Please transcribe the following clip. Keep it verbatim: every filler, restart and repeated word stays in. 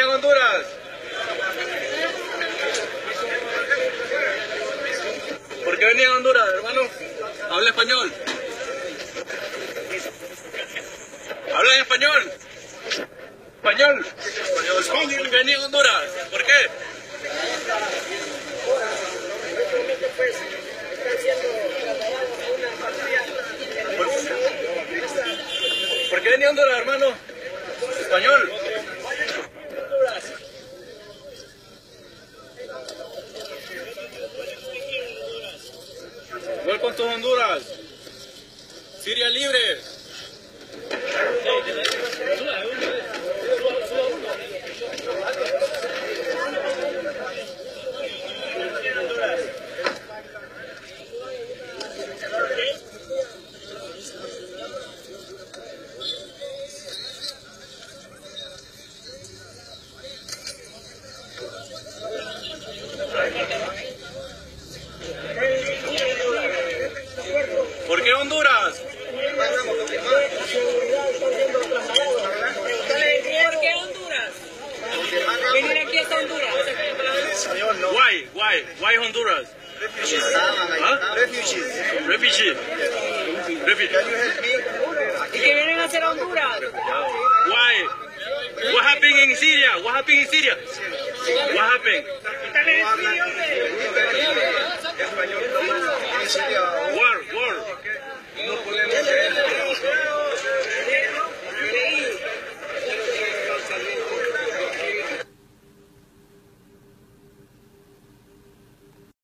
a Honduras? ¿Por qué venía a Honduras, hermano? Habla español. Habla en español. Español. ¿Por qué venía a Honduras? ¿Por qué? ¿Por qué venía a Honduras, hermano? Español. Welcome to Honduras. Siria libre. ¿Por qué Honduras? ¿Por qué Honduras? Venir aquí hasta Honduras. Why? Why? Why Honduras? Refugees. Huh? Refugees. Refugee. Refugee. Can you help me? ¿Y qué vienen a hacer a Honduras? Why? What happened in Syria? What happened in Syria? What happened? Español. Why?